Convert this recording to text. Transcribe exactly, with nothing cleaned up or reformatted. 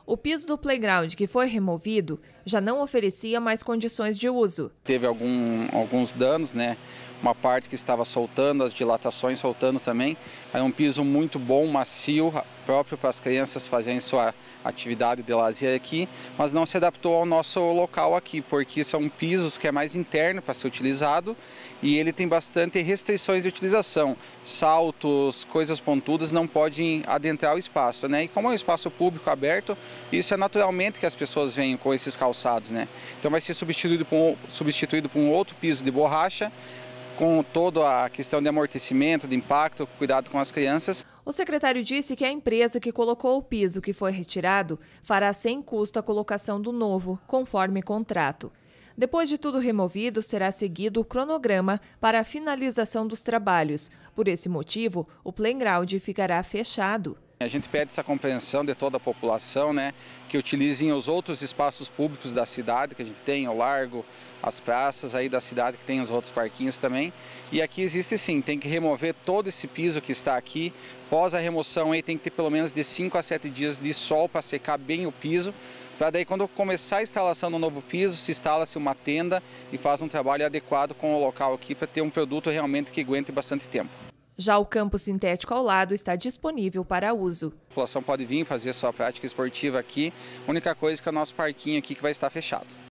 O piso do playground que foi removido já não oferecia mais condições de uso. Teve algum, alguns danos, né? Uma parte que estava soltando, as dilatações soltando também. É um piso muito bom, macio, próprio para as crianças fazerem sua atividade de lazer aqui, mas não se adaptou ao nosso local aqui, porque são pisos que é mais interno para ser utilizado e ele tem bastante restrições de utilização. Saltos, coisas pontudas não podem adentrar o espaço, né? E como é um espaço público aberto, isso é naturalmente que as pessoas venham com esses calçados, né? Então vai ser substituído por um, substituído por um outro piso de borracha, com toda a questão de amortecimento, de impacto, cuidado com as crianças. O secretário disse que a empresa que colocou o piso que foi retirado fará sem custo a colocação do novo, conforme contrato. Depois de tudo removido, será seguido o cronograma para a finalização dos trabalhos. Por esse motivo, o playground ficará fechado. A gente pede essa compreensão de toda a população, né, que utilizem os outros espaços públicos da cidade, que a gente tem, o largo, as praças aí da cidade, que tem os outros parquinhos também. E aqui existe sim, tem que remover todo esse piso que está aqui. Pós a remoção aí tem que ter pelo menos de cinco a sete dias de sol para secar bem o piso, para daí quando começar a instalação do novo piso, se instala-se uma tenda e faz um trabalho adequado com o local aqui para ter um produto realmente que aguente bastante tempo. Já o campo sintético ao lado está disponível para uso. A população pode vir fazer sua prática esportiva aqui. A única coisa é que é o nosso parquinho aqui que vai estar fechado.